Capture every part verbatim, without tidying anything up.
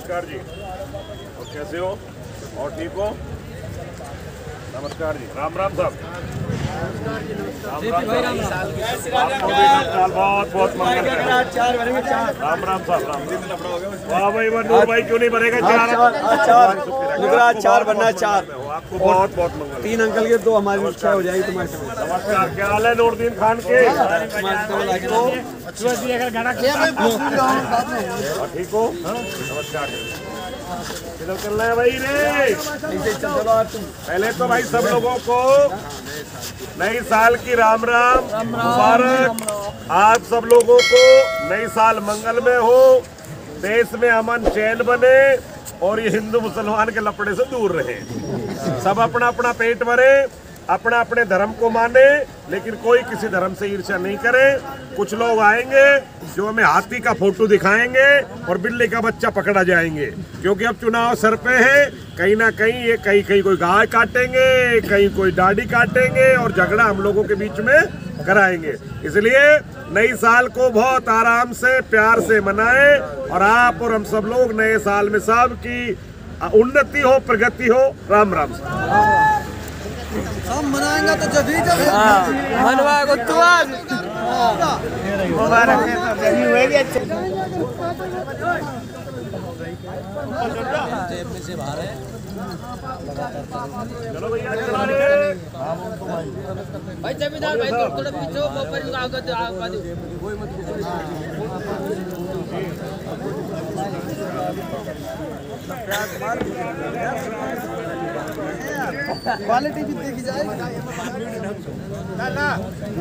नमस्कार जी, और कैसे हो? और ठीक हो? नमस्कार जी, राम राम साहब। राम राम साल बहुत बहुत मंगल। राम राम साहब, राम वाह भाई, नूर भाई क्यों नहीं भरेगा? चार चार चार बनना, चार आपको बहुत बहुत मंगल। तीन अंकल के दो हमारी इच्छा हो जाएगी तुम्हारे साथ। नमस्कार, क्या हाल है नूरदीन खान के? ठीक हो? नमस्कार। किधर चलना है भाई रे? पहले तो भाई सब लोगों को नई साल की राम राम मुबारक। आज सब लोगों को नई साल मंगलमय हो, देश में अमन चैन बने और ये हिंदू मुसलमान के लपड़े से दूर रहे। सब अपना अपना पेट भरे, अपना अपने धर्म को माने, लेकिन कोई किसी धर्म से ईर्ष्या नहीं करे। कुछ लोग आएंगे जो हमें हाथी का फोटो दिखाएंगे और बिल्ली का बच्चा पकड़ा जाएंगे, क्योंकि अब चुनाव सर पे है। कहीं ना कहीं ये कहीं कहीं कोई गाय काटेंगे, कहीं कोई दाढ़ी काटेंगे और झगड़ा हम लोगों के बीच में कराएंगे। इसलिए नई साल को बहुत आराम से प्यार से मनाएं और आप और हम सब लोग नए साल में सबकी उन्नति हो, प्रगति हो। राम राम। हम मनाएंगे तो जब ही जब मनवा को तुआज मुबारक से बाहर है। चलो भैया, चला रे भाई जमींदार भाई, थोड़ा पीछे हो, ऊपर आगे आगे दो। क्वालिटी भी देखी जाएगी ना ना।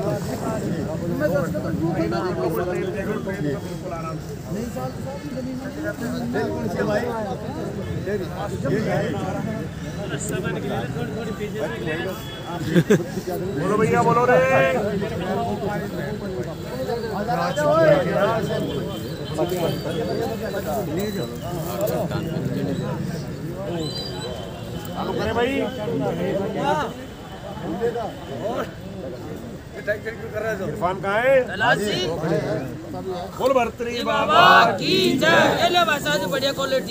बोलो भैया, बोलो रे। चालू करें भाई। इरफान कहाँ है? बोल भर्तरी बाबा की जय। ये लो भाई साहब, बढ़िया क्वालिटी।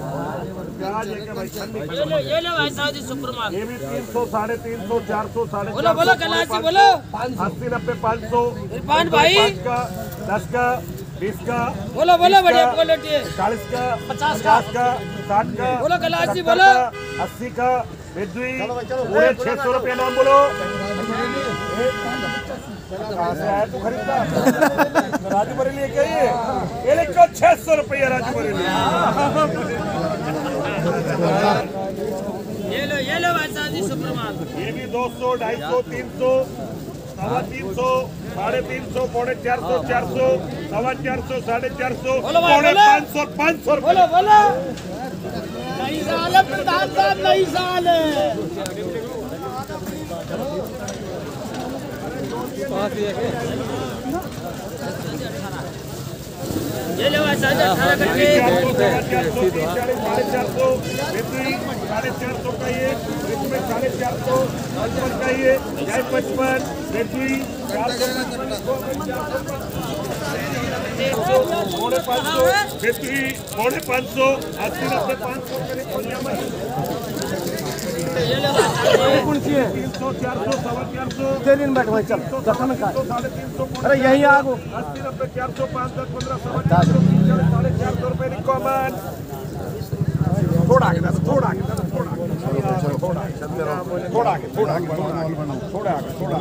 ये लो ये लो भाई साहब, सुपरमान। ये भी तीन सौ, साढ़े तीन सौ, चार सौ, साढ़े बोलो बोलो कलासी बोलो। अस्सी नब्बे पाँच सौ। इरफान भाई, का दस का बीस का बोलो बोलो बढ़िया क्वालिटी है। चालीस का पचास का साठ का बोलो कलासी बोलो। अस्सी का बिद्री पूरे छह सौ रुपया नाम बोलो। कहाँ से आया तू खरीदता? राजू बरेली क्या ये? ये लिखो छह सौ रुपया राजू बरेली। ये लो ये लो भाई साहब, सुपरमान। ये भी दो सौ, ढाई सौ, तीन सौ, सवा तीन सौ, साढ़े तीन सौ, पौने चार सौ, चार सौ, सवा चार सौ, साढ़े चार सौ, पौने पाँच सौ, पाँच सौ। बोलो बोलो। नई साल है प्रधान साहब, नई साल है। ये लो भाई साहब, अठारह घंटे। साढ़े चार सौ साढ़े चार सौ का ये, इसमें साढ़े चार सौ पचपन का ये, जय पचपन बेटी चार सौ पौने पाँच सौ बेटी पौने पाँच सौ अस्सी नब्बे पाँच सौ तीन सौ चार सौ सवा चार सौ साढ़े तीन सौ। अरे यही आगो अस्सी नब्बे चार सौ पाँच दस पंद्रह सवा चार सौ तीन चालीस साढ़े चार सौ रुपये निको मन। थोड़ा आगे दादा, थोड़ा आगे दादा, थोड़ा आगे थोड़ा आगे थोड़ा आगे थोड़ा आगे थोड़ा आगे थोड़ा आगे थोड़ा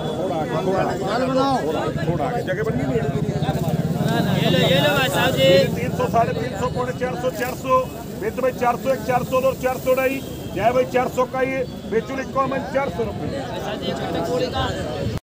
आगे थोड़ा आगे जगह बन गई है। ये लो ये लो भाई साहब जी। तीन सौ साढ़े तीन सौ पौने चार सौ चार सौ बेच भाई चार सौ एक चार सौ दो चार सौ ढाई जय भाई चार सौ का ये बेचू लिखो मन चार सौ रुपये।